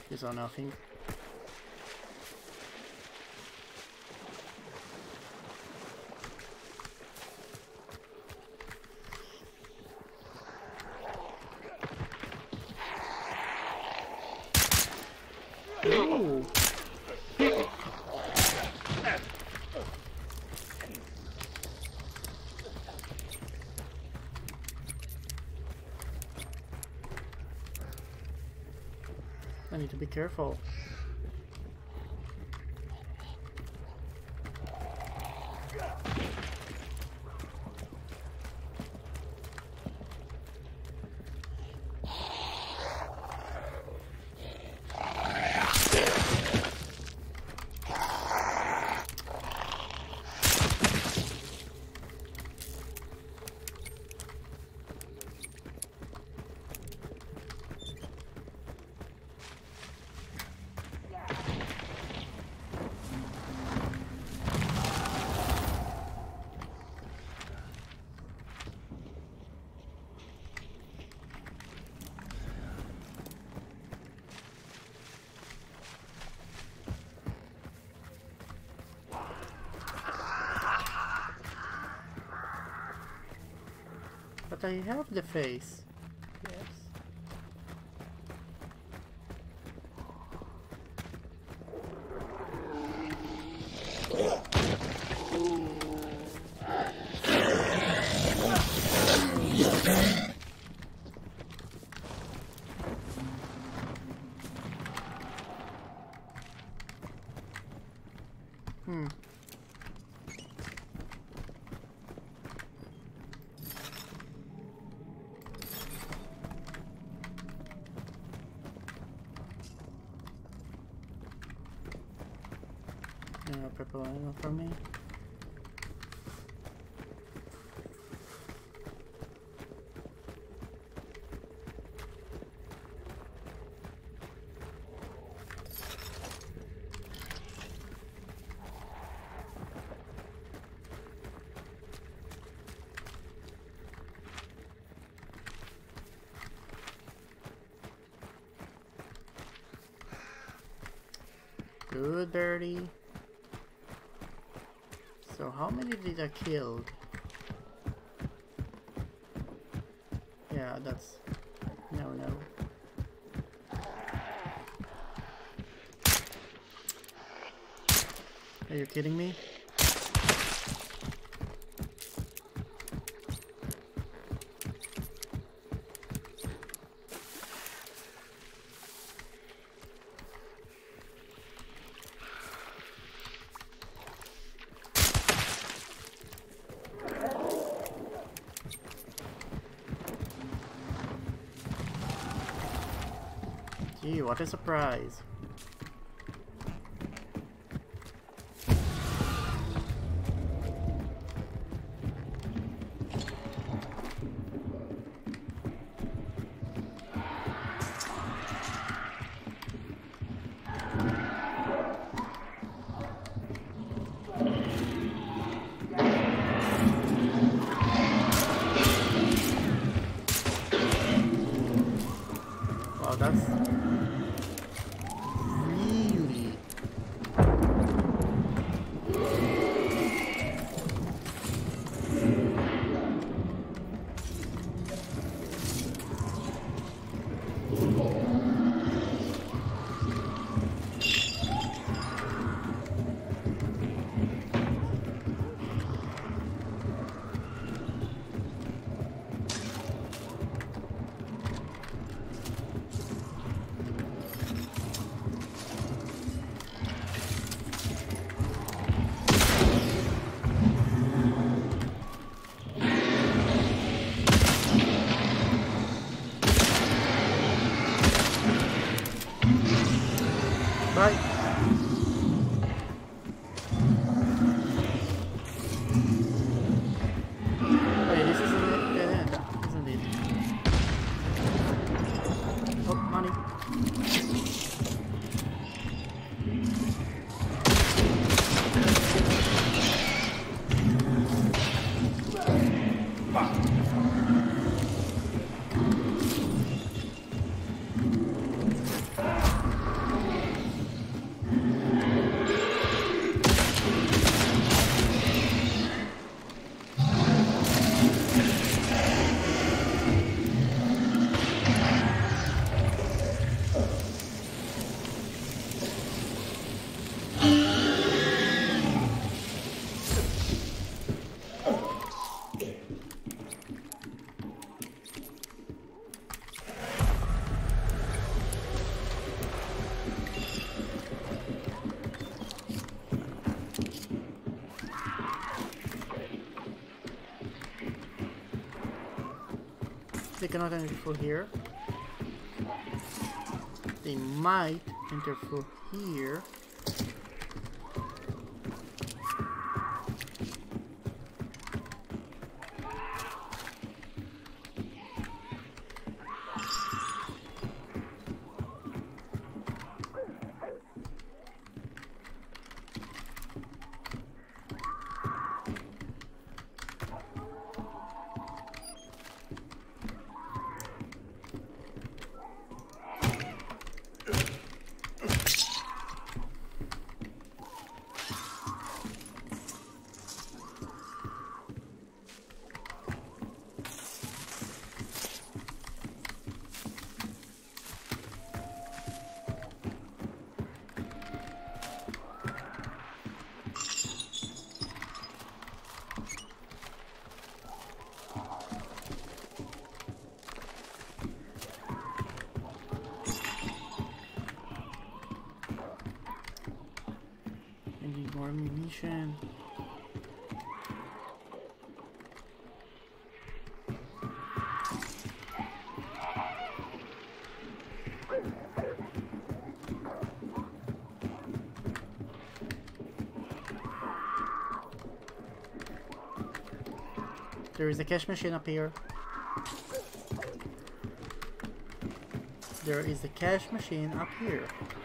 She saw nothing. Ooh. I need to be careful. But I have the face. Yes. No purple ammo for me. Good birdie. So how many did I kill? Yeah, that's... no. Are you kidding me? Gee, what a surprise. Wow, that's really... They cannot enter through here. They might enter through here. More ammunition. There is a cash machine up here. There is a cash machine up here.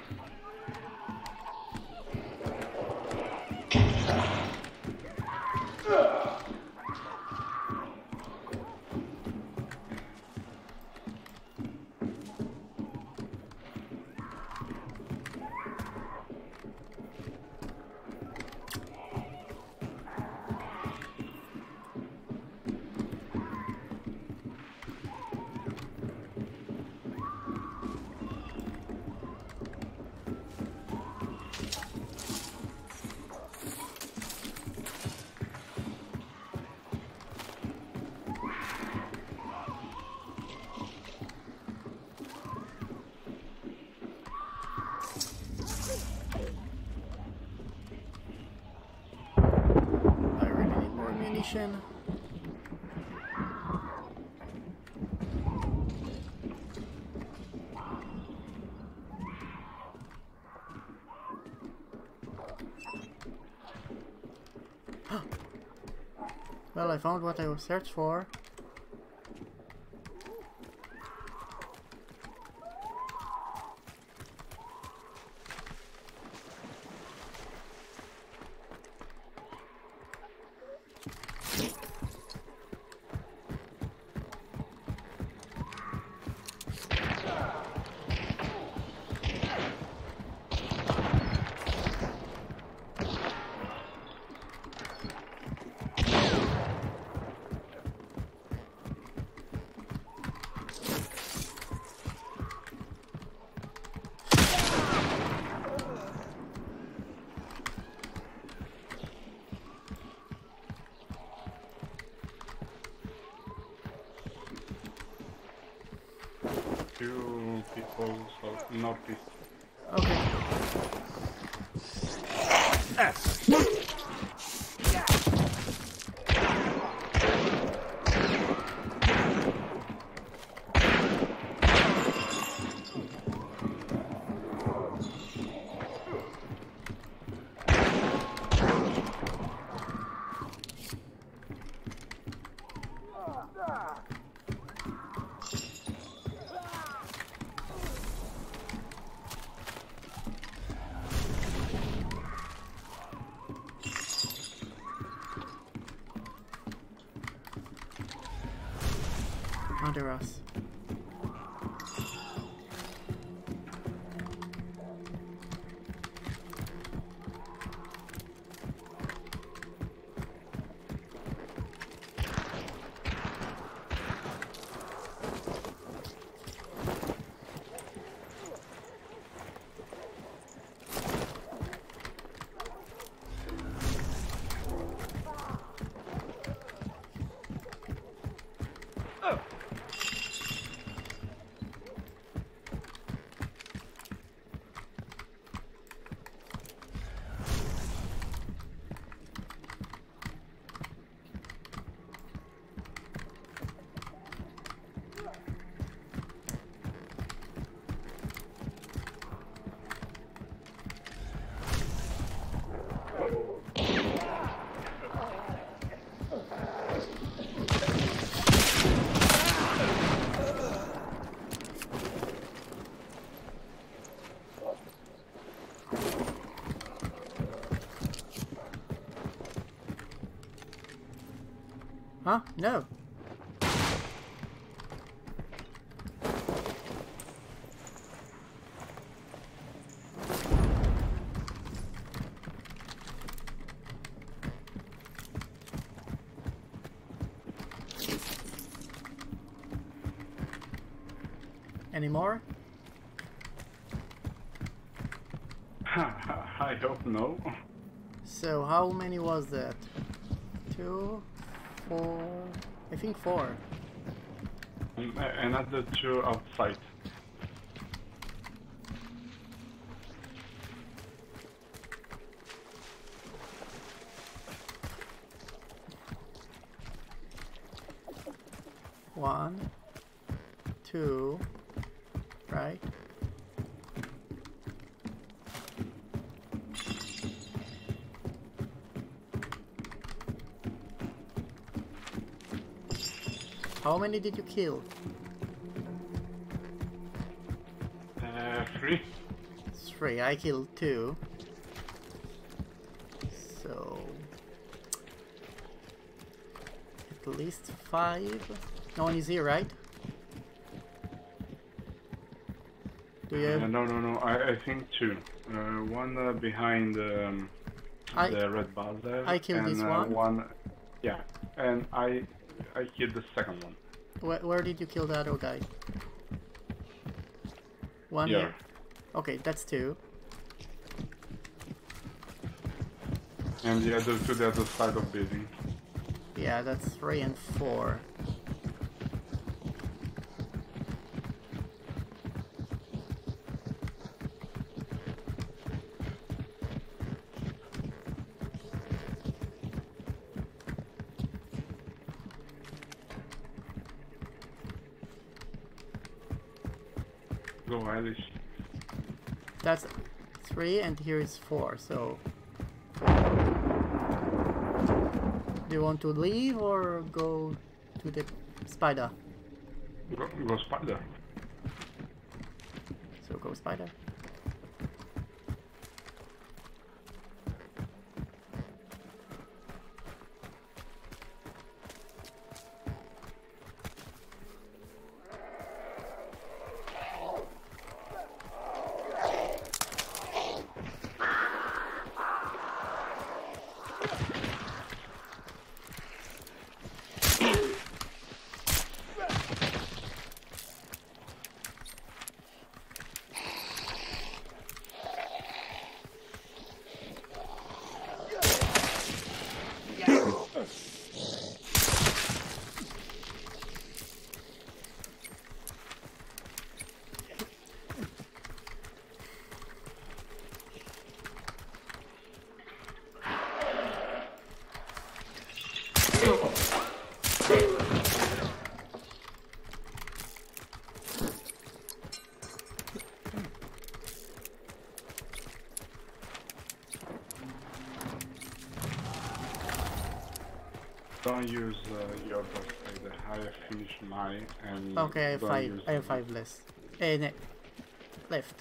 Ammunition. Well, I found what I was searched for. Few people south northeast. Okay. Under us. Huh? No. Any more? I hope no. So how many was that? 2, 4, I think 4. Another 2 outside. One, 2, right? How many did you kill? 3. 3. I killed 2. So at least 5. No one is here, right? Do you have... No. I think 2. One behind the red bar there. I killed and, this one. Yeah, and I killed the second one. Where did you kill the other guy? One Here. here? Okay, that's 2. And the other 2 the other side of building. Yeah, that's 3 and 4. Go Alice. That's 3 and here is 4, so... Do you want to leave or go to the spider? Go spider. So go spider. Don't use your boss spider. I have finished mine and Okay, I have don't 5. use I have them. 5 less. Left.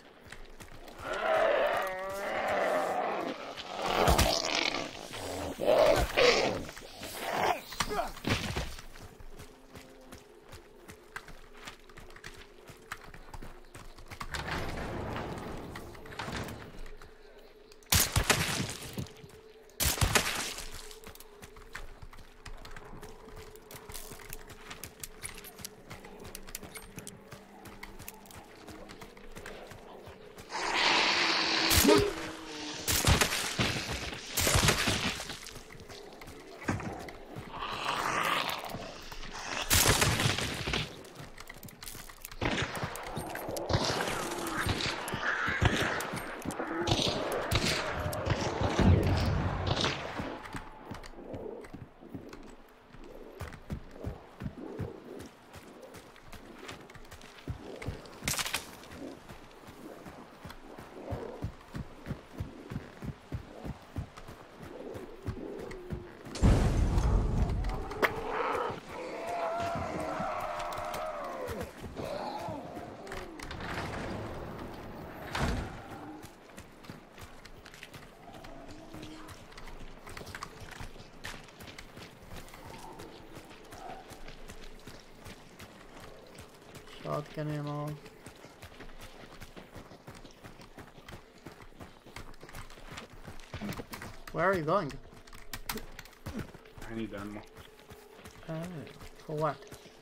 Shotgun ammo. Where are you going? I need ammo. For what?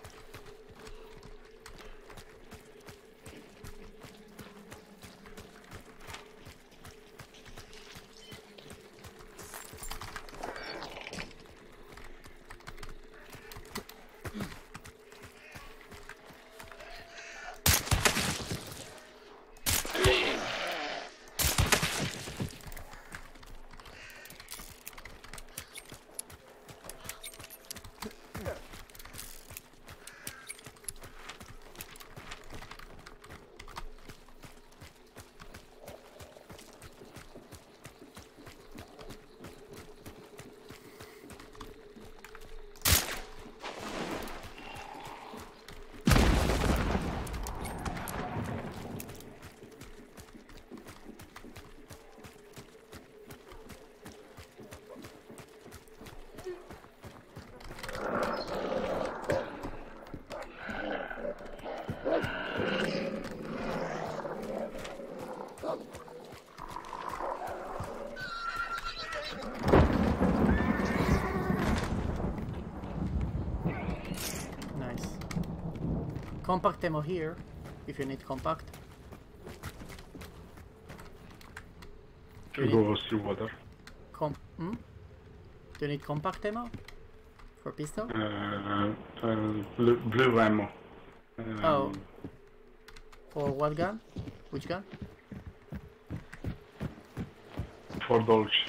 Compact ammo here, if you need compact. Go through water. Do you need compact ammo? For pistol? Blue ammo. Oh. For what gun? Which gun? For Dolch.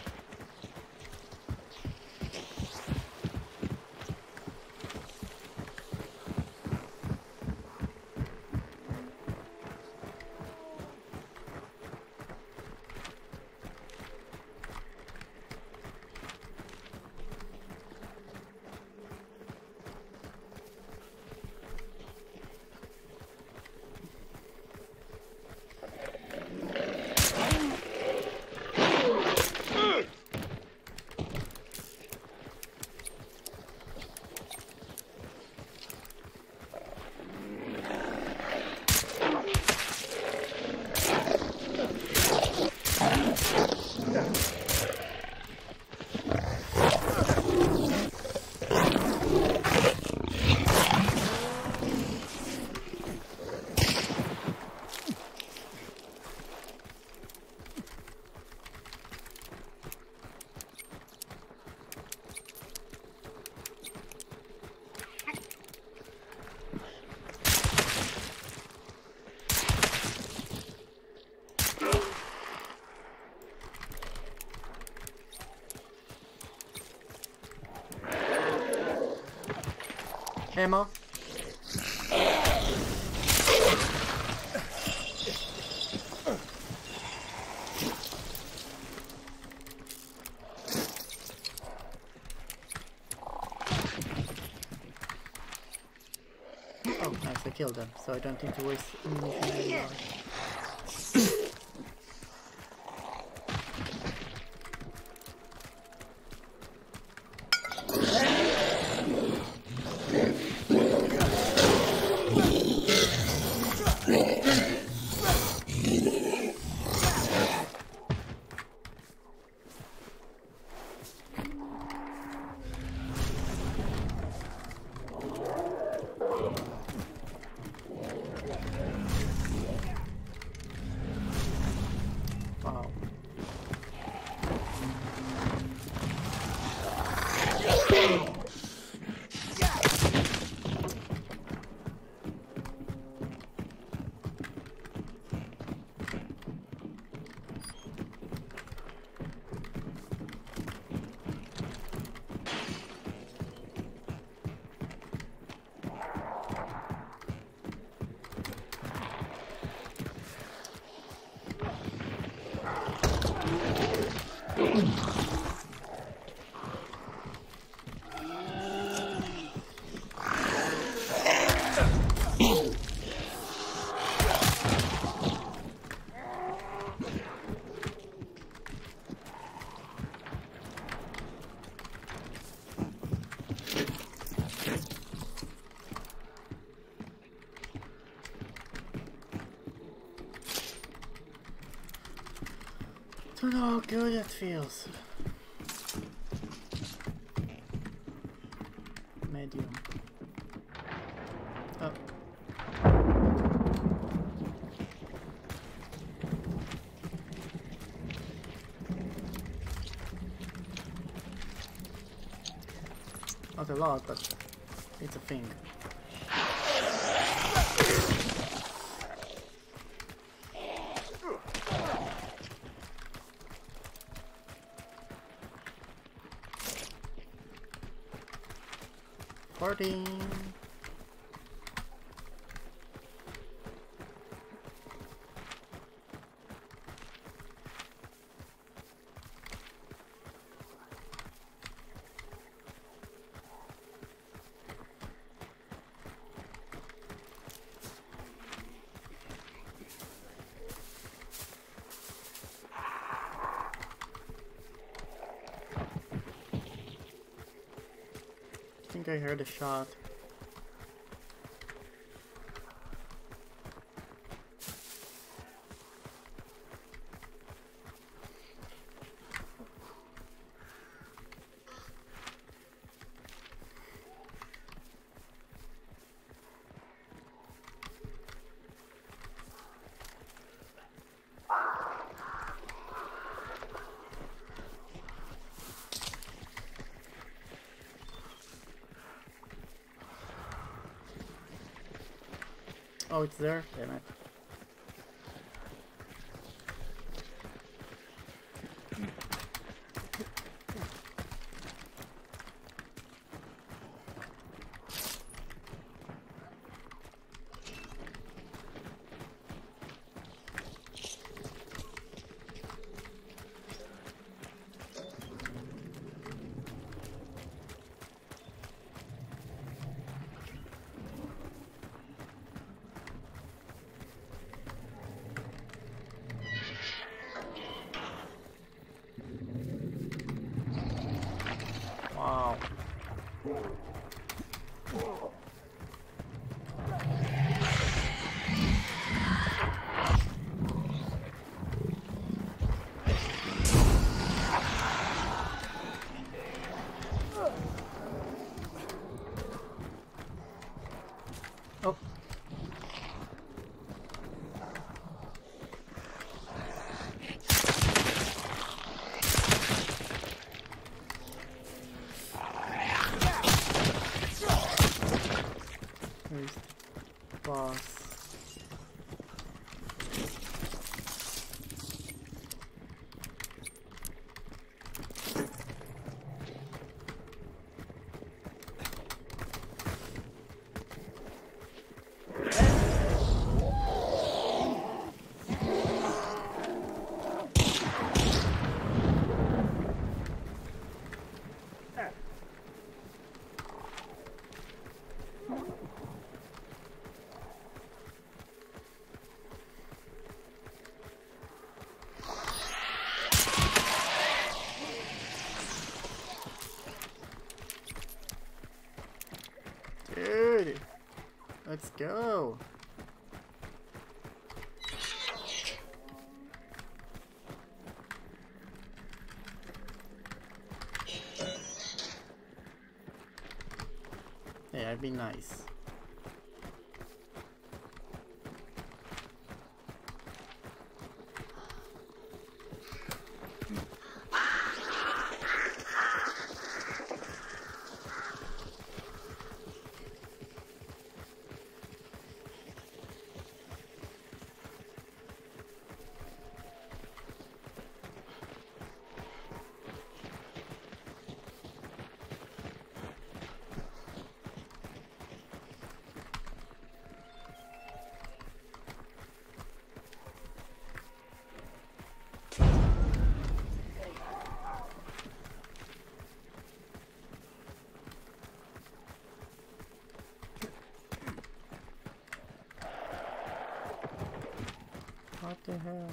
Ammo. Oh, nice, I killed them, so I don't need to waste ammunition anymore. Wow. Don't know how good it feels. Medium. Oh. Not a lot, but it's a thing. I think I heard a shot. Oh, it's there? Damn it. Wow. Oh. Where's the boss? Dude, let's go. Hey, I'd be nice. What the hell?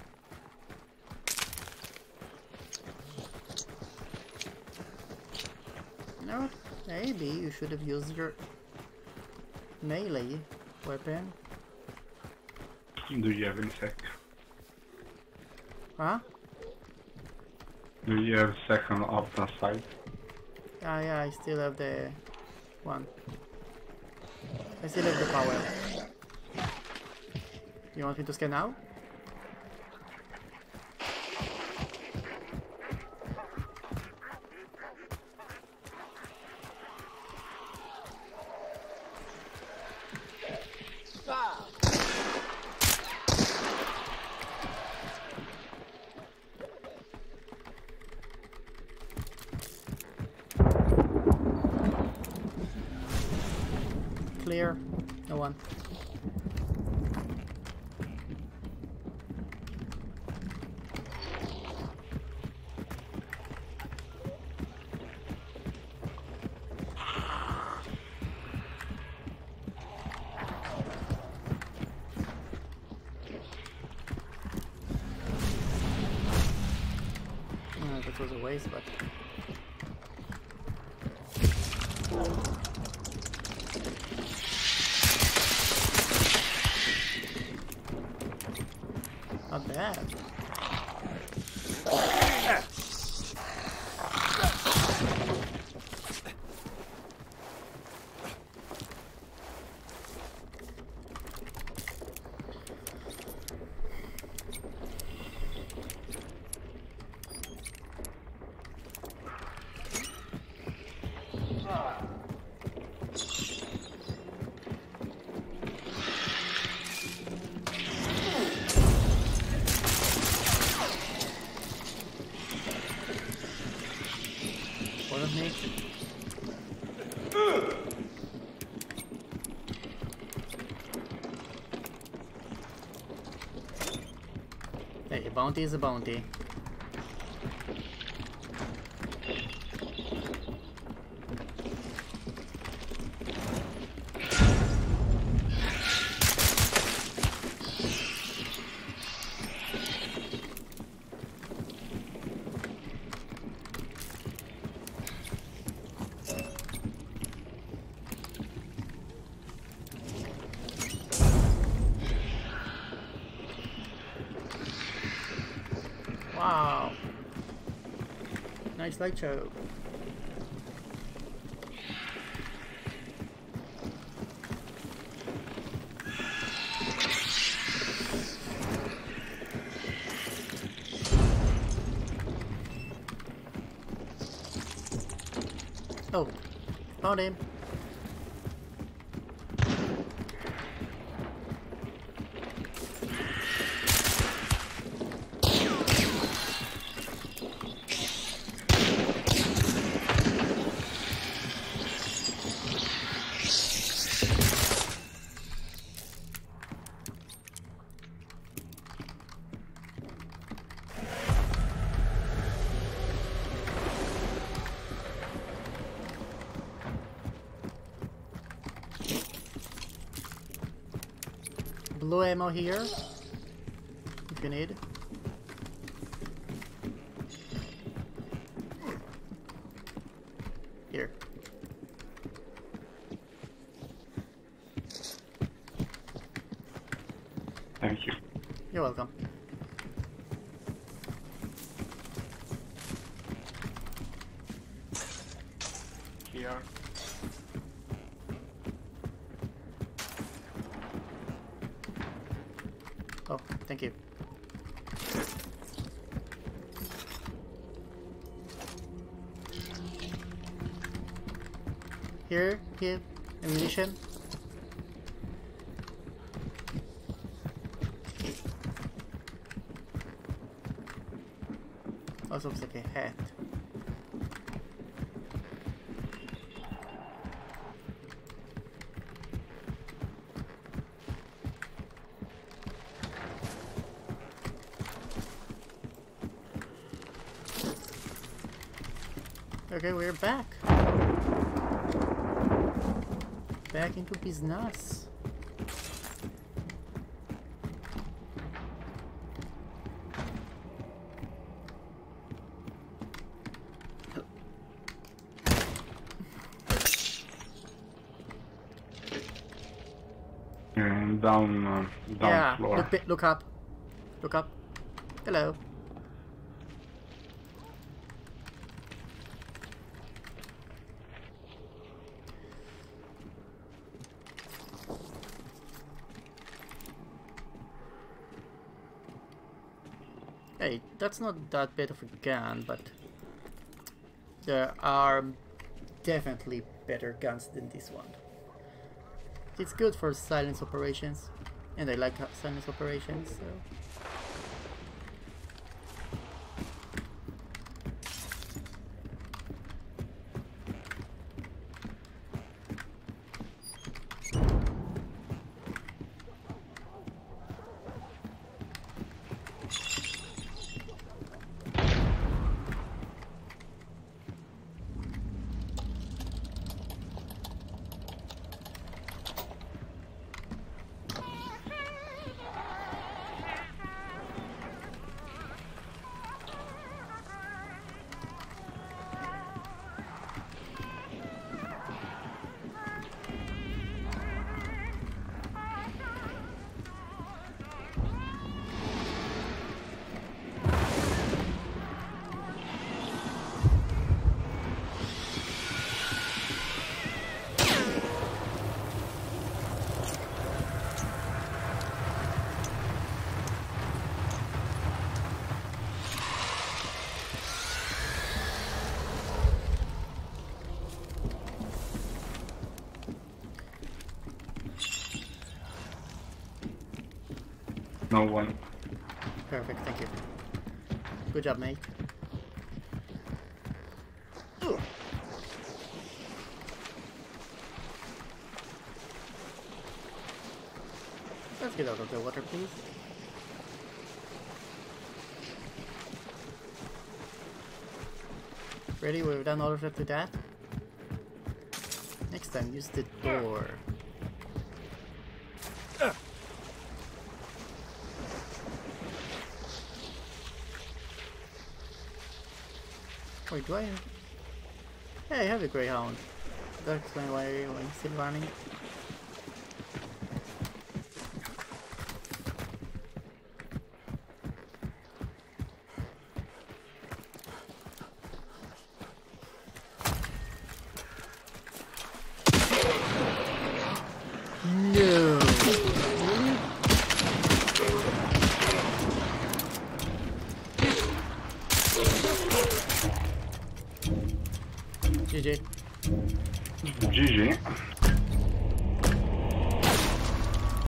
No, maybe you should have used your melee weapon. Do you have any sec? Huh? Do you have second option side? Ah, yeah, I still have the one. I still have the power. You want me to scan now? Clear. No one. That was a waste, but... Not bad. Me. Hey, a bounty is a bounty. Wow. Nice light show. Oh, found him. Blue ammo here, if you need. Here. Thank you. You're welcome. Here. Oh, thank you. Here, ammunition. Also looks like a hat. Okay, we're back. Back into business. And down Yeah, floor. look up. Look up. Hello. Hey, that's not that bad of a gun, but there are definitely better guns than this one. It's good for silence operations, and I like silence operations, so... No one. Perfect, thank you. Good job, mate. Let's get out of the water, please. Ready? We've done all of it to that. Next time, use the door. Wait, do I... Hey, I have a Greyhound. That explains why I'm still running. No! GG. GG.